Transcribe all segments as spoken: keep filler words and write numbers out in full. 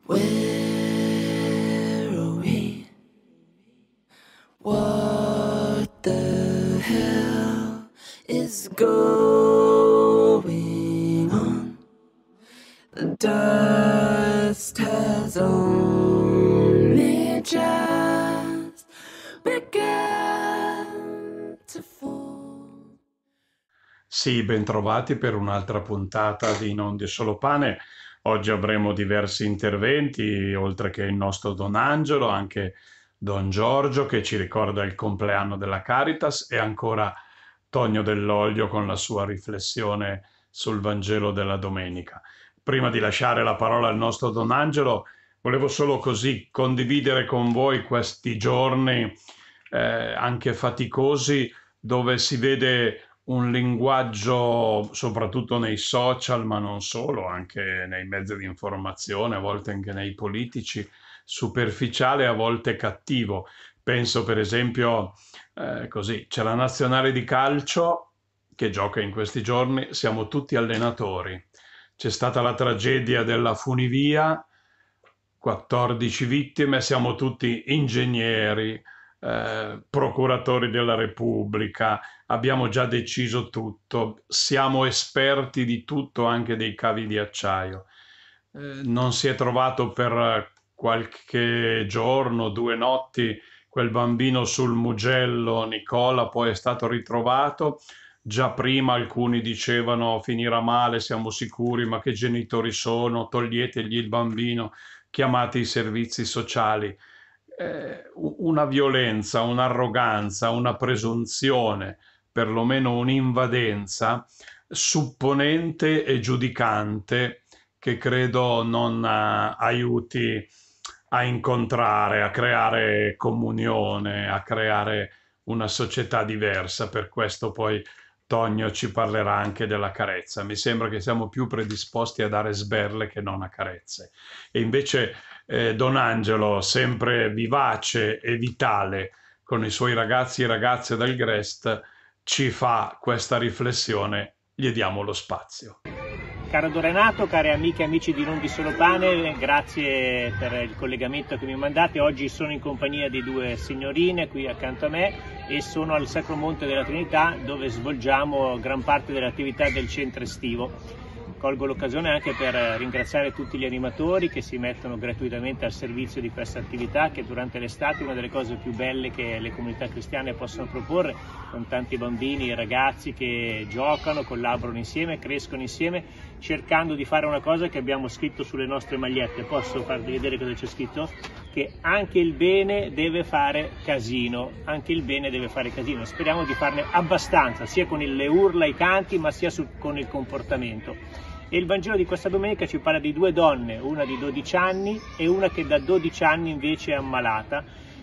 Where are we? What the hell is going on? The dust has only just begun to fall. Sì, bentrovati per un'altra puntata di Non di Solo Pane. Oggi avremo diversi interventi, oltre che il nostro Don Angelo, anche Don Giorgio che ci ricorda il compleanno della Caritas e ancora Tonio Dell'Olio con la sua riflessione sul Vangelo della domenica. Prima di lasciare la parola al nostro Don Angelo, volevo solo così condividere con voi questi giorni eh, anche faticosi, dove si vede un linguaggio, soprattutto nei social, ma non solo, anche nei mezzi di informazione, a volte anche nei politici, superficiale, a volte cattivo. Penso per esempio, eh, così, c'è la nazionale di calcio che gioca in questi giorni, siamo tutti allenatori. C'è stata la tragedia della funivia, quattordici vittime, siamo tutti ingegneri, eh, procuratori della Repubblica, abbiamo già deciso tutto, siamo esperti di tutto, anche dei cavi di acciaio. Eh, non si è trovato per qualche giorno, due notti, quel bambino sul Mugello, Nicola, poi è stato ritrovato. Già prima alcuni dicevano finirà male, siamo sicuri, ma che genitori sono? Toglietegli il bambino, chiamate i servizi sociali. Eh, una violenza, un'arroganza, una presunzione, perlomeno un'invadenza supponente e giudicante che credo non uh, aiuti a incontrare, a creare comunione, a creare una società diversa. Per questo poi Tonio ci parlerà anche della carezza. Mi sembra che siamo più predisposti a dare sberle che non a carezze. E invece eh, Don Angelo, sempre vivace e vitale con i suoi ragazzi e ragazze del Grest, ci fa questa riflessione. Gli diamo lo spazio. Caro Don Renato, care amiche e amici di Non di Solo Pane, grazie per il collegamento che mi mandate. Oggi sono in compagnia di due signorine qui accanto a me e sono al Sacro Monte della Trinità, dove svolgiamo gran parte dell'attività del centro estivo. Colgo l'occasione anche per ringraziare tutti gli animatori che si mettono gratuitamente al servizio di questa attività, che durante l'estate è una delle cose più belle che le comunità cristiane possono proporre, con tanti bambini e ragazzi che giocano, collaborano insieme, crescono insieme, cercando di fare una cosa che abbiamo scritto sulle nostre magliette. Posso farvi vedere cosa c'è scritto? Che anche il bene deve fare casino, anche il bene deve fare casino. Speriamo di farne abbastanza, sia con le urla, i canti, ma sia su, con il comportamento. E il Vangelo di questa domenica ci parla di due donne, una di dodici anni e una che da dodici anni invece è ammalata,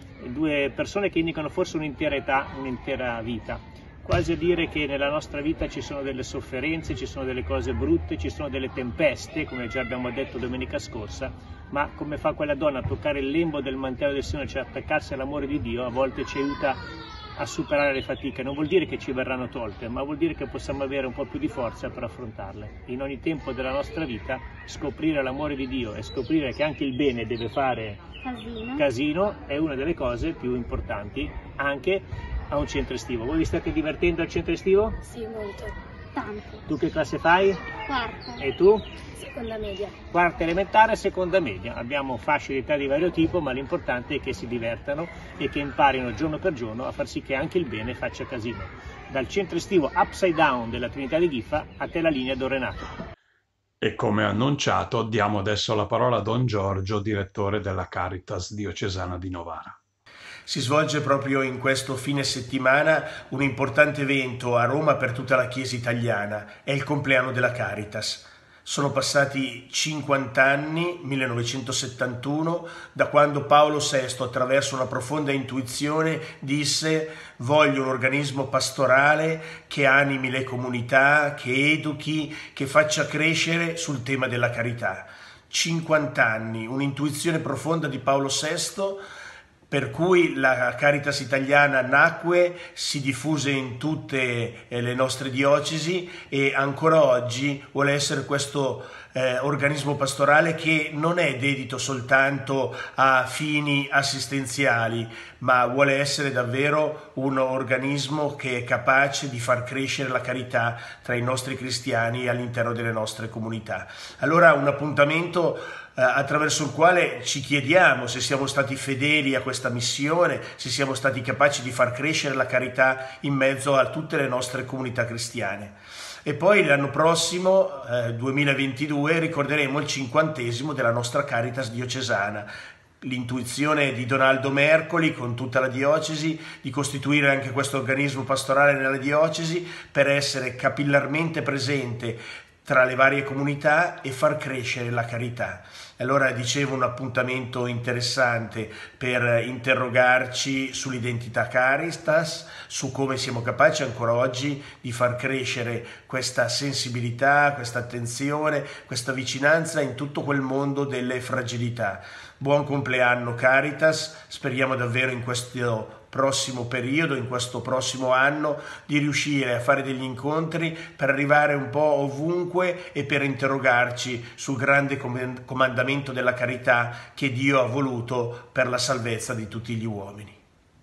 due persone che indicano forse un'intera età, un'intera vita. Quasi a dire che nella nostra vita ci sono delle sofferenze, ci sono delle cose brutte, ci sono delle tempeste, come già abbiamo detto domenica scorsa, ma come fa quella donna a toccare il lembo del mantello del Signore, cioè attaccarsi all'amore di Dio, a volte ci aiuta a superare le fatiche. Non vuol dire che ci verranno tolte, ma vuol dire che possiamo avere un po' più di forza per affrontarle. In ogni tempo della nostra vita scoprire l'amore di Dio e scoprire che anche il bene deve fare casino, casino è una delle cose più importanti anche a un centro estivo. Voi vi state divertendo al centro estivo? Sì, molto, tanto. Tu che classe fai? Quarta. E tu? Seconda media. Quarta elementare e seconda media. Abbiamo fasce di età di vario tipo, ma l'importante è che si divertano e che imparino giorno per giorno a far sì che anche il bene faccia casino. Dal centro estivo Upside Down della Trinità di Ghiffa, a te la linea, Don Renato. E come annunciato, diamo adesso la parola a Don Giorgio, direttore della Caritas diocesana di Novara. Si svolge proprio in questo fine settimana un importante evento a Roma per tutta la Chiesa italiana, è il compleanno della Caritas. Sono passati cinquanta anni, millenovecentosettantuno, da quando Paolo sesto, attraverso una profonda intuizione, disse: voglio un organismo pastorale che animi le comunità, che educhi, che faccia crescere sul tema della carità. cinquanta anni, un'intuizione profonda di Paolo sesto, per cui la Caritas italiana nacque, si diffuse in tutte le nostre diocesi e ancora oggi vuole essere questo eh, organismo pastorale che non è dedito soltanto a fini assistenziali, ma vuole essere davvero un organismo che è capace di far crescere la carità tra i nostri cristiani all'interno delle nostre comunità. Allora un appuntamento eh, attraverso il quale ci chiediamo se siamo stati fedeli a questa missione, se siamo stati capaci di far crescere la carità in mezzo a tutte le nostre comunità cristiane. E poi l'anno prossimo, eh, duemilaventidue, ricorderemo il cinquantesimo della nostra Caritas diocesana. L'intuizione di Donaldo Mercoli con tutta la diocesi di costituire anche questo organismo pastorale nella diocesi per essere capillarmente presente tra le varie comunità e far crescere la carità. Allora dicevo, un appuntamento interessante per interrogarci sull'identità Caritas, su come siamo capaci ancora oggi di far crescere questa sensibilità, questa attenzione, questa vicinanza in tutto quel mondo delle fragilità. Buon compleanno Caritas, speriamo davvero in questo prossimo periodo, in questo prossimo anno, di riuscire a fare degli incontri per arrivare un po' ovunque e per interrogarci sul grande comandamento della carità che Dio ha voluto per la salvezza di tutti gli uomini.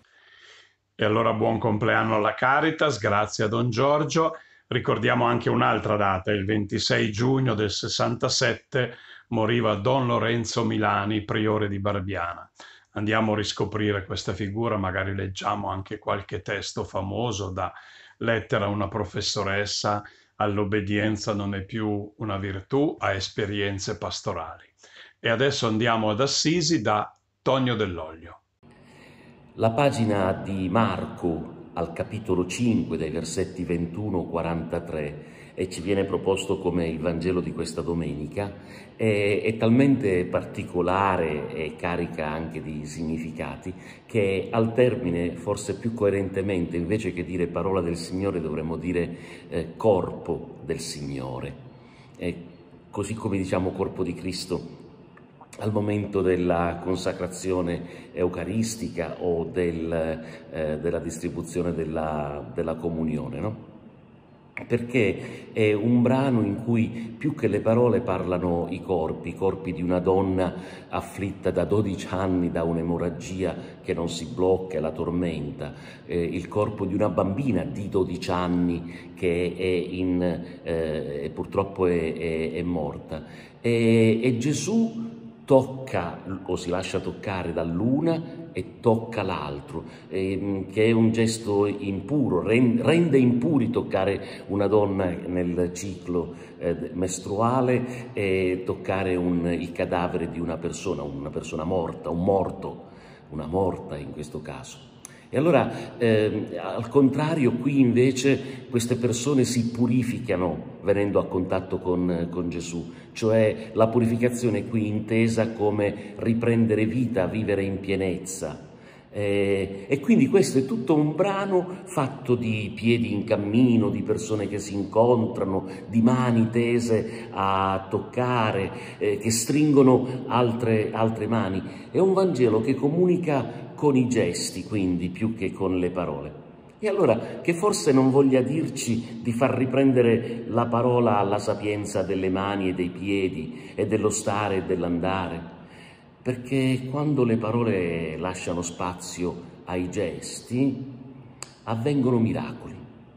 E allora buon compleanno alla Caritas, grazie a Don Giorgio. Ricordiamo anche un'altra data, il ventisei giugno del sessantasette moriva Don Lorenzo Milani, priore di Barbiana. Andiamo a riscoprire questa figura, magari leggiamo anche qualche testo famoso, da Lettera a una professoressa, all'obbedienza non è più una virtù, a esperienze pastorali. E adesso andiamo ad Assisi da Tonio Dell'Olio. La pagina di Marco al capitolo cinque dai versetti ventuno quarantatré e ci viene proposto come il Vangelo di questa domenica, è, è talmente particolare e carica anche di significati che al termine, forse più coerentemente, invece che dire parola del Signore, dovremmo dire eh, corpo del Signore. E così come diciamo corpo di Cristo al momento della consacrazione eucaristica o del, eh, della distribuzione della, della comunione, no? Perché è un brano in cui più che le parole parlano i corpi, i corpi di una donna afflitta da dodici anni da un'emorragia che non si blocca e la tormenta, eh, il corpo di una bambina di dodici anni che è in, eh, purtroppo è, è, è morta. E, e Gesù tocca o si lascia toccare dall'una e tocca l'altro, eh, che è un gesto impuro, rende impuri toccare una donna nel ciclo eh, mestruale e toccare un, il cadavere di una persona, una persona morta, un morto, una morta in questo caso. E allora, eh, al contrario, qui invece queste persone si purificano venendo a contatto con, con Gesù, cioè la purificazione qui intesa come riprendere vita, vivere in pienezza. Eh, e quindi questo è tutto un brano fatto di piedi in cammino, di persone che si incontrano, di mani tese a toccare, eh, che stringono altre, altre mani. È un Vangelo che comunica con i gesti, quindi, più che con le parole. E allora, che forse non voglia dirci di far riprendere la parola alla sapienza delle mani e dei piedi e dello stare e dell'andare, perché quando le parole lasciano spazio ai gesti, avvengono miracoli.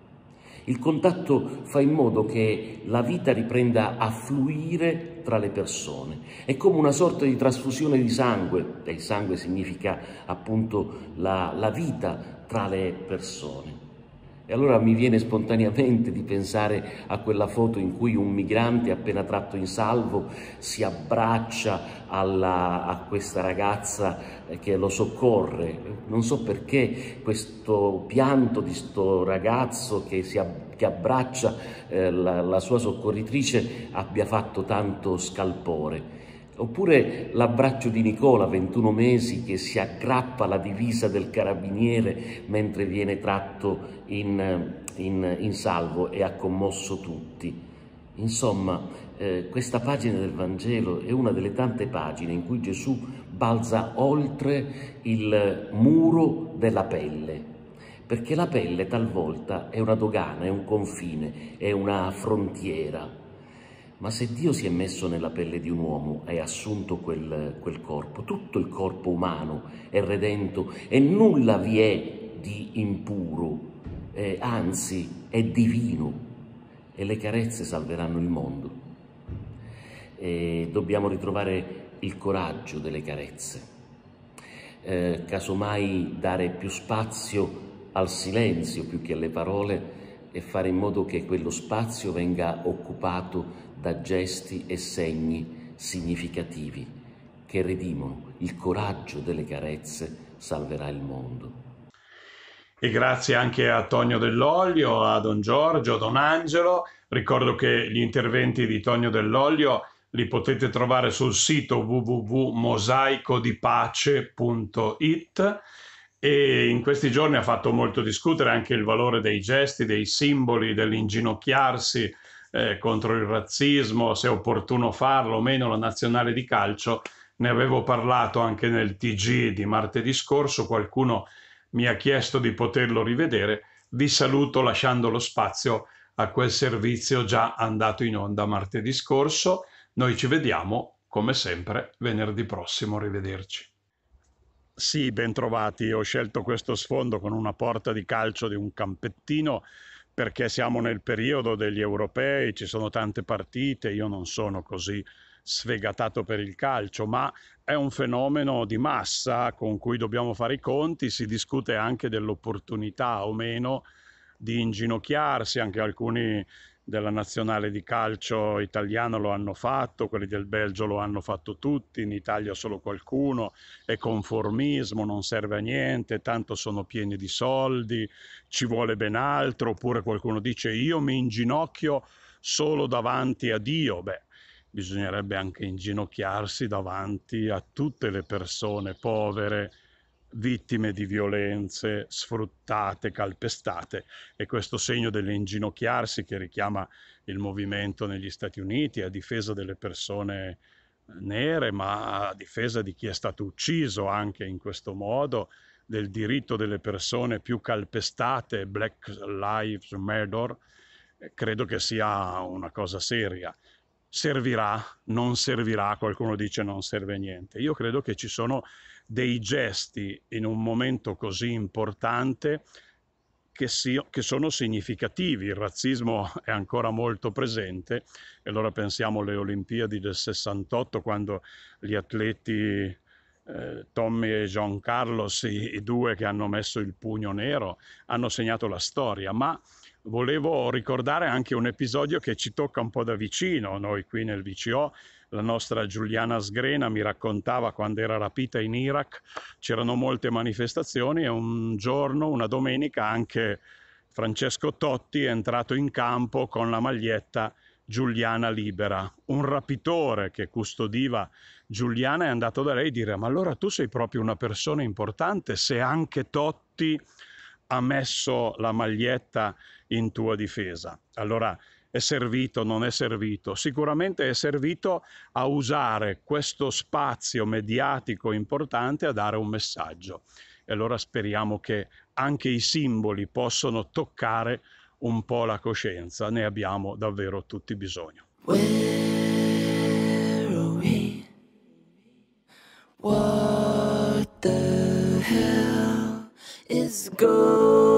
Il contatto fa in modo che la vita riprenda a fluire tra le persone. È come una sorta di trasfusione di sangue, e il sangue significa appunto la, la vita tra le persone. E allora mi viene spontaneamente di pensare a quella foto in cui un migrante appena tratto in salvo si abbraccia alla, a questa ragazza che lo soccorre. Non so perché questo pianto di sto ragazzo che, si, che abbraccia eh, la, la sua soccorritrice abbia fatto tanto scalpore. Oppure l'abbraccio di Nicola, ventuno mesi, che si aggrappa alla divisa del carabiniere mentre viene tratto in, in, in salvo e ha commosso tutti. Insomma, eh, questa pagina del Vangelo è una delle tante pagine in cui Gesù balza oltre il muro della pelle, perché la pelle talvolta è una dogana, è un confine, è una frontiera. Ma se Dio si è messo nella pelle di un uomo e ha assunto quel, quel corpo, tutto il corpo umano è redento e nulla vi è di impuro, eh, anzi è divino, e le carezze salveranno il mondo. E dobbiamo ritrovare il coraggio delle carezze, eh, casomai dare più spazio al silenzio più che alle parole e fare in modo che quello spazio venga occupato da gesti e segni significativi che redimono. Il coraggio delle carezze salverà il mondo. E grazie anche a Tonio Dell'Olio, a Don Giorgio, a Don Angelo. Ricordo che gli interventi di Tonio Dell'Olio li potete trovare sul sito w w w punto mosaicodipace punto it, e in questi giorni ha fatto molto discutere anche il valore dei gesti, dei simboli, dell'inginocchiarsi eh, contro il razzismo, se è opportuno farlo o meno. La nazionale di calcio, ne avevo parlato anche nel T G di martedì scorso, qualcuno mi ha chiesto di poterlo rivedere. Vi saluto lasciando lo spazio a quel servizio già andato in onda martedì scorso. Noi ci vediamo, come sempre, venerdì prossimo. Arrivederci. Sì, ben trovati. Ho scelto questo sfondo con una porta di calcio di un campettino perché siamo nel periodo degli europei, ci sono tante partite, io non sono così sfegatato per il calcio, ma è un fenomeno di massa con cui dobbiamo fare i conti. Si discute anche dell'opportunità o meno di inginocchiarsi, anche alcuni della nazionale di calcio italiana lo hanno fatto, quelli del Belgio lo hanno fatto tutti, in Italia solo qualcuno. È conformismo, non serve a niente, tanto sono pieni di soldi, ci vuole ben altro. Oppure qualcuno dice io mi inginocchio solo davanti a Dio. Beh, bisognerebbe anche inginocchiarsi davanti a tutte le persone povere, vittime di violenze, sfruttate, calpestate. E questo segno dell'inginocchiarsi, che richiama il movimento negli Stati Uniti a difesa delle persone nere, ma a difesa di chi è stato ucciso anche in questo modo, del diritto delle persone più calpestate, Black Lives Matter, credo che sia una cosa seria. Servirà, non servirà, qualcuno dice non serve niente. Io credo che ci sono dei gesti in un momento così importante che, si, che sono significativi. Il razzismo è ancora molto presente, e allora pensiamo alle Olimpiadi del sessantotto, quando gli atleti eh, Tommy e John Carlos, i, i due che hanno messo il pugno nero, hanno segnato la storia. Ma volevo ricordare anche un episodio che ci tocca un po' da vicino. Noi qui nel V C O, la nostra Giuliana Sgrena mi raccontava quando era rapita in Iraq, c'erano molte manifestazioni e un giorno, una domenica, anche Francesco Totti è entrato in campo con la maglietta Giuliana libera. Un rapitore che custodiva Giuliana è andato da lei a dire: ma allora tu sei proprio una persona importante se anche Totti ha messo la maglietta in tua difesa. Allora è servito, non è servito? Sicuramente è servito a usare questo spazio mediatico importante a dare un messaggio. E allora speriamo che anche i simboli possano toccare un po' la coscienza. Ne abbiamo davvero tutti bisogno. Where are we? What the hell is going